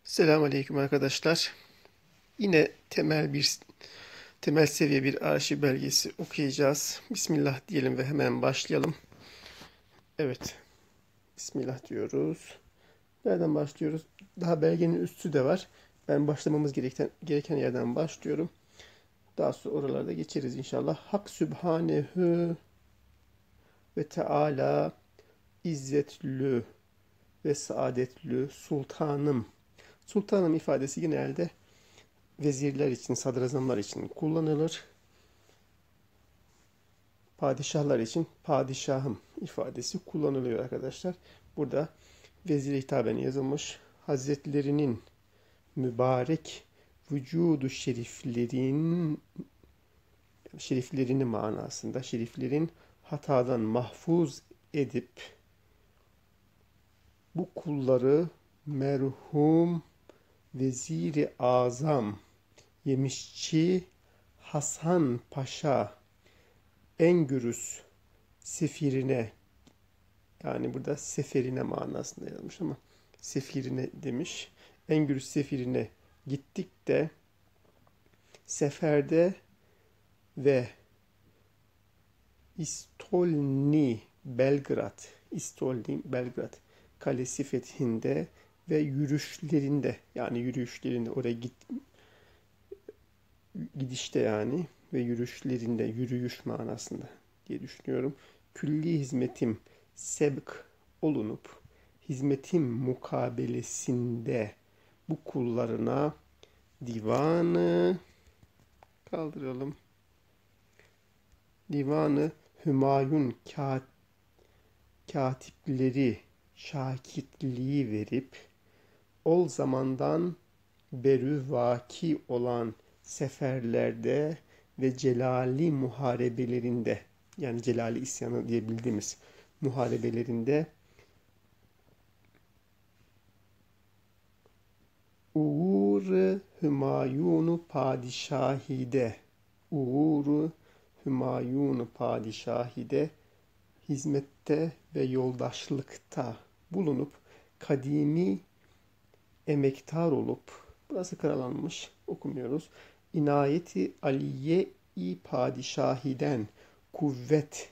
Selamünaleyküm arkadaşlar. Yine temel seviye bir arşiv belgesi okuyacağız. Bismillah diyelim ve hemen başlayalım. Evet, Bismillah diyoruz. Nereden başlıyoruz? Daha belgenin üstü de var. Ben başlamamız gereken yerden başlıyorum. Daha sonra oralarda geçeriz inşallah. Hak Sübhanehu ve Teala İzzetlü ve Saadetlü Sultanım. Sultanım ifadesi genelde vezirler için, sadrazamlar için kullanılır. Padişahlar için padişahım ifadesi kullanılıyor arkadaşlar. Burada vezire hitaben yazılmış. Hazretlerinin mübarek vücudu şeriflerini manasında, şeriflerin hatadan mahfuz edip bu kulları merhum Vezir-i Azam Yemişçi Hasan Paşa Engürüs sefirine, yani burada seferine manasında yazmış ama sefirine demiş. Engürüs sefirine gittik de seferde ve İstolni Belgrad kalesi fethinde ve yürüyüşlerinde oraya gidişte yani ve yürüyüşlerinde, yürüyüş manasında diye düşünüyorum. Külli hizmetim sebk olunup hizmetim mukabelesinde bu kullarına divanı kaldıralım. Divanı Hümayun katipleri şakitliği verip ol zamandan beri vaki olan seferlerde ve celali muharebelerinde, yani celali isyanı diye bildiğimiz muharebelerinde uğur Hümayunu padişahide hizmette ve yoldaşlıkta bulunup kadimi emektar olup, burası karalanmış okumuyoruz. İnayeti aliye-i padişahiden kuvvet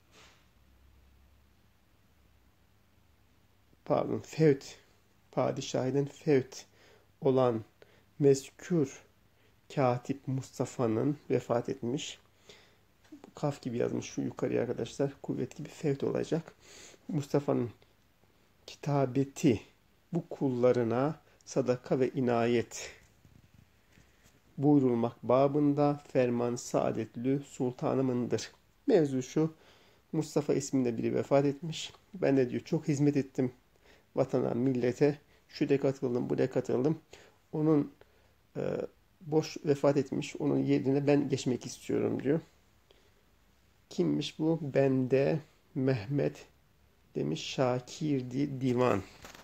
fevt olan mezkür katip Mustafa'nın vefat etmiş. Kaf gibi yazmış şu yukarıya arkadaşlar. Kuvvet gibi fevt olacak. Mustafa'nın kitabeti bu kullarına sadaka ve inayet buyurulmak babında ferman saadetlü sultanımındır. Mevzu şu: Mustafa isminde biri vefat etmiş. Ben de diyor çok hizmet ettim vatana, millete. Şu de katıldım, bu de katıldım. Onun boş vefat etmiş. Onun yerine ben geçmek istiyorum diyor. Kimmiş bu? Bende Mehmet demiş Şakirdi Divan.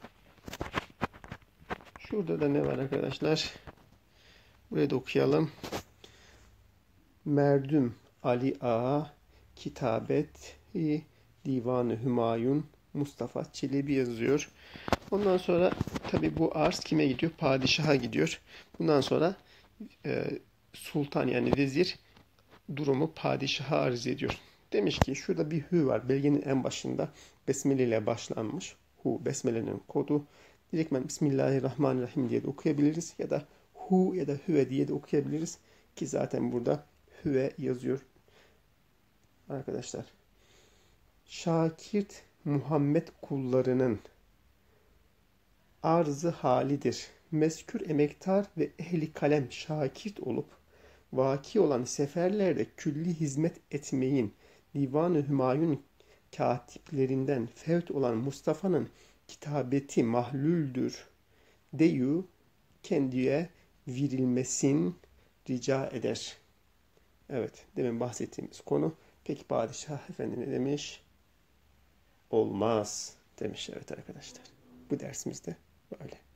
Şurada da ne var arkadaşlar? Buraya da okuyalım. Merdüm Ali Ağa Kitabet Divanı Hümayun Mustafa Çelebi yazıyor. Ondan sonra tabi bu arz kime gidiyor? Padişaha gidiyor. Bundan sonra sultan yani vezir durumu padişaha arz ediyor. Demiş ki şurada bir hü var. Belgenin en başında besmele ile başlanmış. Hu besmelenin kodu. Direktmen Bismillahirrahmanirrahim diye de okuyabiliriz ya da hu ya da hüve diye de okuyabiliriz ki zaten burada hüve yazıyor arkadaşlar. Şakirt Muhammed kullarının arzı halidir. Mezkür emektar ve ehli kalem şakirt olup vaki olan seferlerde külli hizmet etmeyin. Divan-ı Hümayun katiplerinden fevt olan Mustafa'nın kitabeti mahlüldür deyu kendiye verilmesin rica eder. Evet, demin bahsettiğimiz konu. Peki padişah efendi ne demiş? Olmaz demiş. Evet arkadaşlar. Bu dersimizde böyle.